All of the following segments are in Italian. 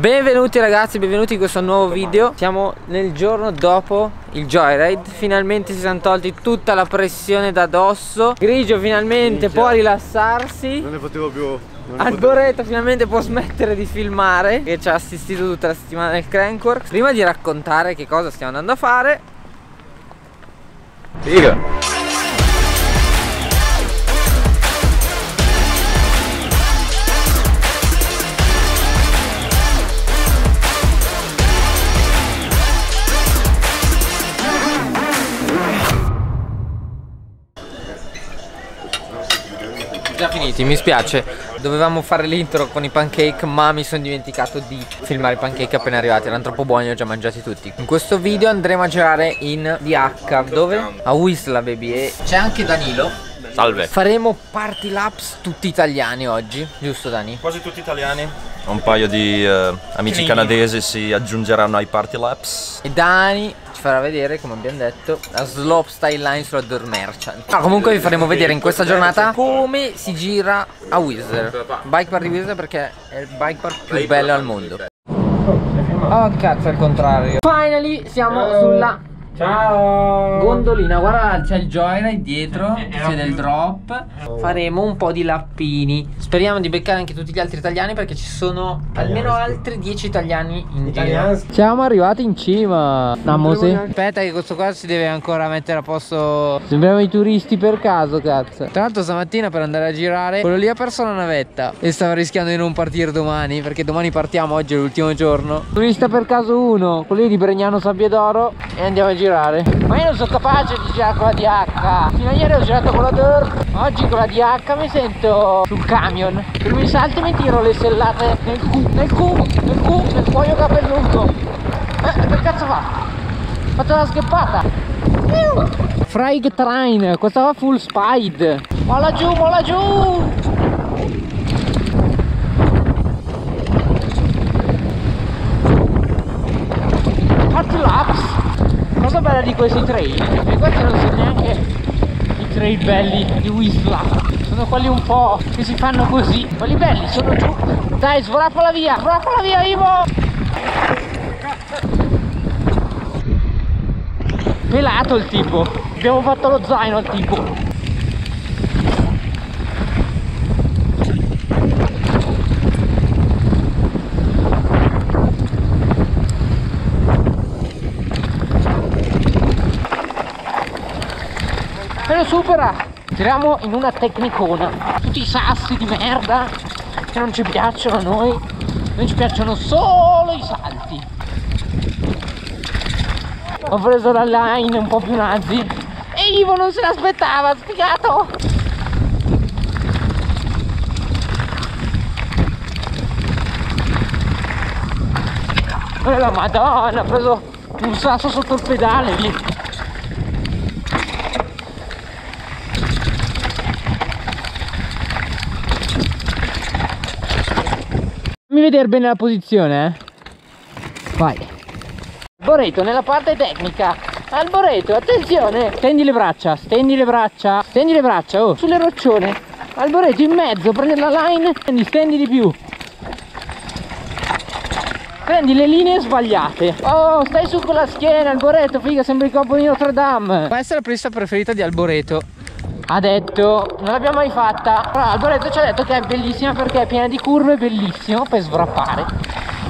Benvenuti ragazzi, benvenuti in questo nuovo video. Siamo nel giorno dopo il Joyride. Finalmente si sono tolti tutta la pressione da dosso. Grigio finalmente può rilassarsi. Non ne potevo più. Alboreto finalmente può smettere di filmare, che ci ha assistito tutta la settimana nel Crankworx. Prima di raccontare che cosa stiamo andando a fare, figa. già finiti, mi spiace. Dovevamo fare l'intro con i pancake, ma mi sono dimenticato di filmare i pancake appena arrivati. Erano troppo buoni, li ho già mangiati tutti. In questo video andremo a girare in DH. Dove? A Whistler, baby. E c'è anche Danilo. Salve. Faremo party laps tutti italiani oggi, giusto Dani? Quasi tutti italiani. Un paio di amici canadesi si aggiungeranno ai party laps. E Dani ci farà vedere, come abbiamo detto, la slopestyle line sulla Door Merchant. No, comunque vi faremo vedere in questa giornata come si gira a Whistler. Bike park di Whistler, perché è il bike park più bello al mondo. Oh cazzo, al contrario. Finally siamo sulla gondolina. Guarda, c'è il Joyride dietro, c'è del drop. Faremo un po' di lappini. Speriamo di beccare anche tutti gli altri italiani, perché ci sono almeno altri 10 italiani in Italia. Siamo arrivati in cima. Aspetta che questo qua si deve ancora mettere a posto. Sembriamo i turisti per caso, cazzo. Tra l'altro stamattina per andare a girare, quello lì ha perso la navetta e stava rischiando di non partire domani, perché domani partiamo, oggi è l'ultimo giorno. Turista per caso 1, quello lì di Bregnano Sabbiadoro, e andiamo a girare. Ma io non sono capace di girare con la DH. Fino a ieri ho girato con la Dirt, oggi con la DH mi sento sul camion. Per mi salto e mi tiro le sellate nel cuoio capelluto. Che cazzo fa? Ho fatto una scheppata. Frag Train, questa va full speed. Molla giù, molla giù. Party laps. Cosa bella di questi trail, e questi non sono neanche i trail belli di Whistler, sono quelli un po' che si fanno così. Quelli belli sono giù. Dai, svrappola via Ivo. Pelato il tipo, abbiamo fatto lo zaino al tipo. E lo supera. Tiriamo in una tecnicona. Tutti i sassi di merda che non ci piacciono a noi. Ci piacciono solo i salti. Ho preso la line un po' più nazi e Ivo non se l'aspettava, sfigato. E la madonna, ha preso un sasso sotto il pedale lì. Fammi vedere bene la posizione, Vai. Alboreto nella parte tecnica. Alboreto, attenzione. Stendi le braccia, oh, sulle roccione. Alboreto in mezzo, prendi la line, stendi di più. Prendi le linee sbagliate. Oh, stai su con la schiena, Alboreto, figa, sembri il corpo di Notre Dame. Questa è la pista preferita di Alboreto. Ha detto, non l'abbiamo mai fatta, però Alboreto ci ha detto che è bellissima perché è piena di curve, bellissimo per svrappare.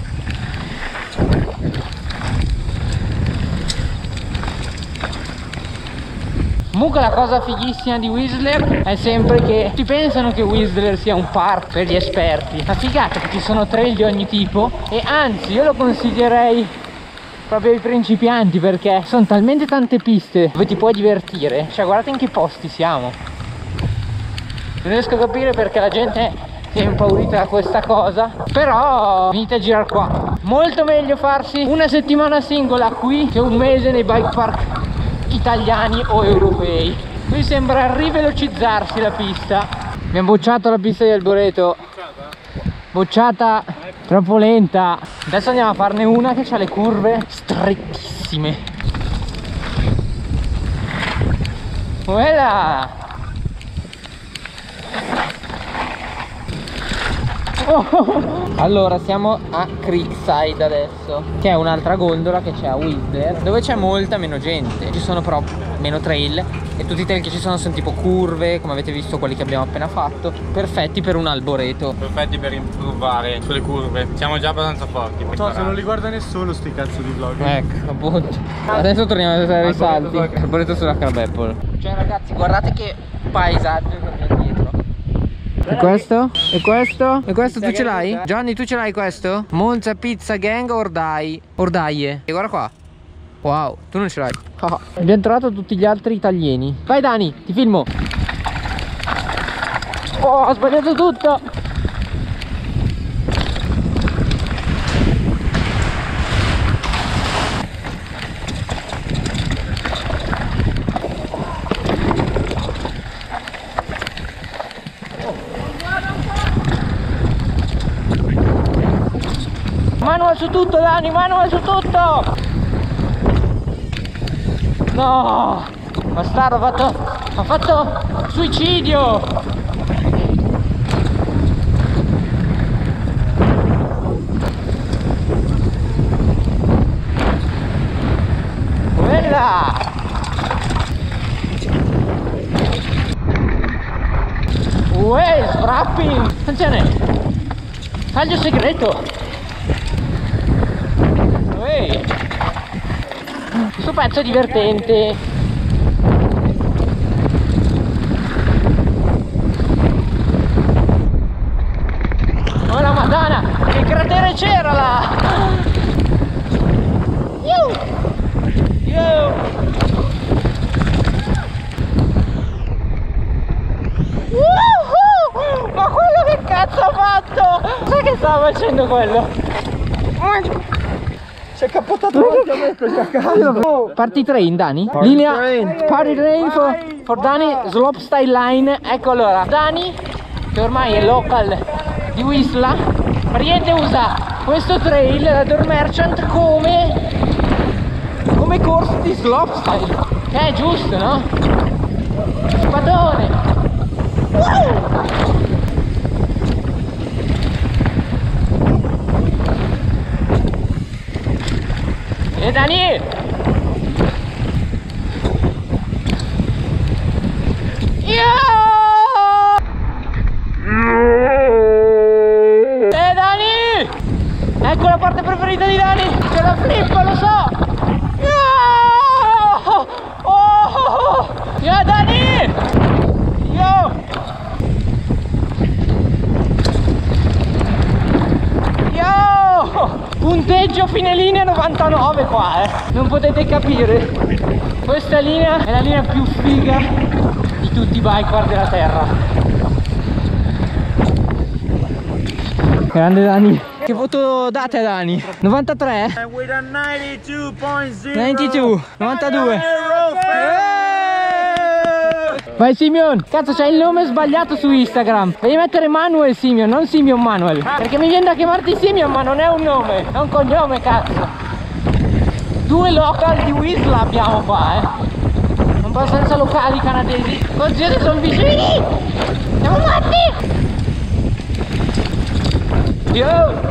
Comunque la cosa fighissima di Whistler è sempre che tutti pensano che Whistler sia un park per gli esperti. La figata è che ci sono trail di ogni tipo, e anzi io lo consiglierei proprio ai principianti, perché sono talmente tante piste dove ti puoi divertire. Cioè guardate in che posti siamo. Non riesco a capire perché la gente si è impaurita da questa cosa, però venite a girare qua. Molto meglio farsi una settimana singola qui che un mese nei bike park italiani o europei. Qui sembra rivelocizzarsi la pista. Abbiamo bocciato la pista di Alboreto. Bocciata, troppo lenta. Adesso andiamo a farne una che ha le curve strettissime. Voilà. Allora siamo a Creekside adesso, che è un'altra gondola che c'è a Whistler, dove c'è molta meno gente. Ci sono però meno trail e tutti i trail che ci sono tipo curve, come avete visto quelli che abbiamo appena fatto, perfetti per un alboreto, perfetti per improvare sulle curve. Siamo già abbastanza forti. No, se non li guarda nessuno sti cazzo di vlog. ecco appunto. Adesso torniamo a fare i salti. Alboreto sulla Crab Apple. Cioè ragazzi, guardate che paesaggio che abbiamo dietro. E questo? E questo? E questo tu ce l'hai? Gianni, tu ce l'hai questo? Monza Pizza Gang Ordaie. E guarda qua. Wow, tu non ce l'hai. Abbiamo trovato tutti gli altri italiani. Vai Dani, ti filmo. Oh, ho sbagliato tutto. Manual su tutto Dani, manual su tutto. No, bastardo, ha fatto suicidio. Bella. Uè, sbrappi. Attenzione, taglio segreto. Questo pezzo è divertente. Oh la madonna, che cratere c'era là. Ma quello che cazzo ha fatto? Sai che stava facendo quello? Si è cappottato davanti a me così a caso. Party train Dani? Linea Party train for Dani Slopestyle line. Ecco allora Dani, che ormai è local di Whistler, praticamente usa questo trail, la Door Merchant, come corso di slopestyle. Che è giusto, no? Spadone. E Dani! E Dani! Ecco la parte preferita di Dani! C'è la flip, lo so! Oh! Yo Dani! Yo! Punteggio fine linea 99 qua, non potete capire. Questa linea è la linea più figa di tutti i biker della terra. Grande Dani. Che voto date a Dani? 93? 92, 92. Vai Simeon! Cazzo, c'hai il nome sbagliato su Instagram. Devi mettere Manuel Simeon, non Simeon Manuel. Perché mi viene da chiamarti Simeon, ma non è un nome, è un cognome, cazzo. 2 local di Whistler abbiamo qua, un po' senza locali canadesi. Oddio, che sono vicini! Siamo matti! Yo!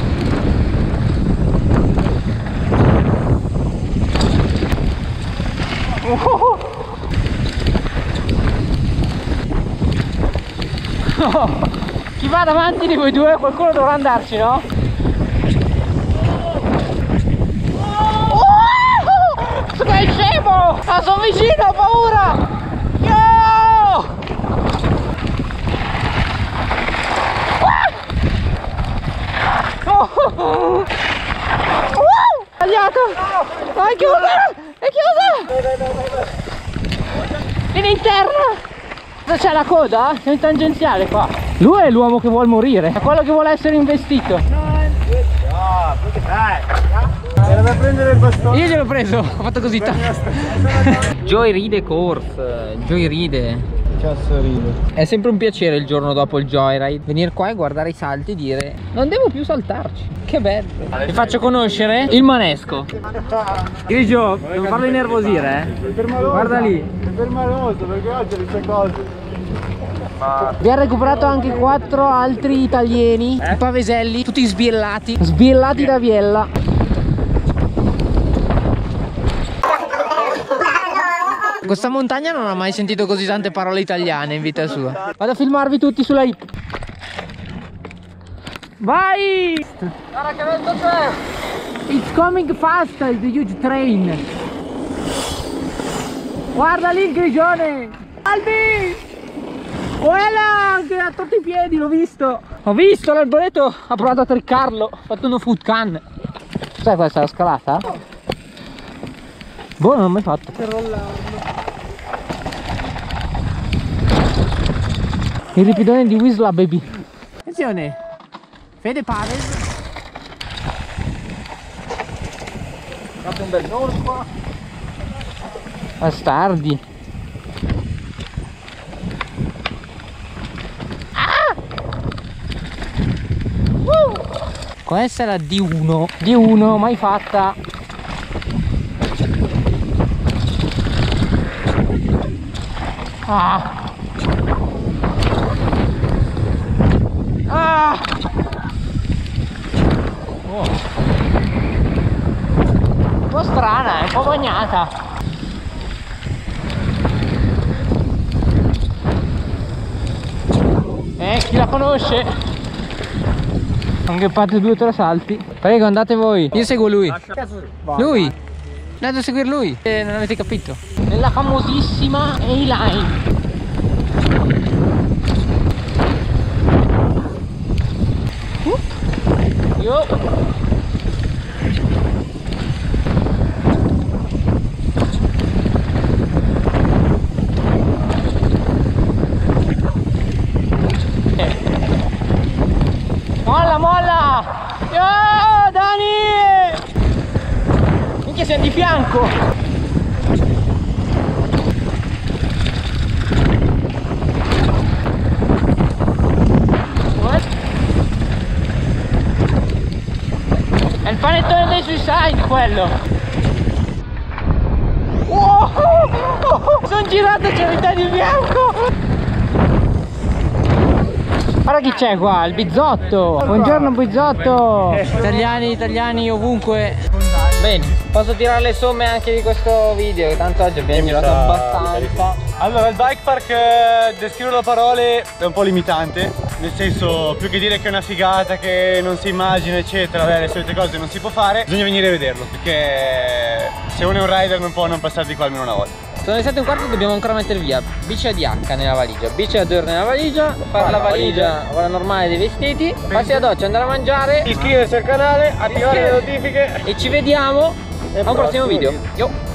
Chi va davanti di voi due, qualcuno dovrà andarci, no? Sei scemo! Ah, sono vicino, ho paura! Sbagliato! No, è chiusa! È chiusa! Vieni interna! C'è la coda? C'è un tangenziale qua. Lui è l'uomo che vuole morire, è quello che vuole essere investito. Era da prendere il bastone. Io gliel'ho preso, ho fatto così. Joyride Course, Joyride. Cazzo ride. È sempre un piacere il giorno dopo il joyride venire qua e guardare i salti e dire non devo più saltarci. Che bello. Vi faccio conoscere il manesco. Grigio, non farlo innervosire, È permaloso. Guarda lì. È permaloso perché oggi dice cose. Abbiamo recuperato anche 4 altri italiani, i paveselli, tutti sbiellati da Biella. Questa montagna non ha mai sentito così tante parole italiane in vita sua. Vado a filmarvi tutti sulla hip. Vai! Guarda che vento c'è! It's coming fast, the huge train. Guarda lì il grigione! Albi! Quella che ha tutti i piedi, l'ho visto! Ho visto l'alboreto, ha provato a triccarlo, ha fatto uno foot can. Sai questa è la scalata? Boh, non l'ho mai fatto. Il ripidone di Wisla, baby. Attenzione! Fede Paves. Fatto un bel nord qua. Bastardi. Ah! Questa è la D1. D1 mai fatta. Ah! Ah! Oh. Un po' strana, è un po' bagnata. Chi la conosce? Anche parte 2 o 3 salti. Prego, andate voi. Io seguo lui. Lui? Andate a seguire lui. Non avete capito. Nella famosissima A-Line. Yo. Molla, molla! Yo, Dani! Minchia, siamo di fianco! È il panettone dei Suicide quello! Wow! Sono girato, c'è metà di bianco! Guarda chi c'è qua, il Bizzotto! Buongiorno Bizzotto! Italiani ovunque! Bene, posso tirare le somme anche di questo video, che tanto oggi abbiamo girato abbastanza. Allora, il bike park, descriverlo a parole è un po' limitante. Nel senso, più che dire che è una figata, che non si immagina eccetera, beh, le solite cose non si può fare, bisogna venire a vederlo, perché se uno è un rider non può non passare di qua almeno una volta. Sono le 7:15, dobbiamo ancora mettere via bici ADH nella valigia, bici Adore nella valigia, fare la valigia quella normale dei vestiti, farsi la doccia, andare a mangiare, Iscriversi al canale, attivare le notifiche e ci vediamo a un prossimo video. Yo.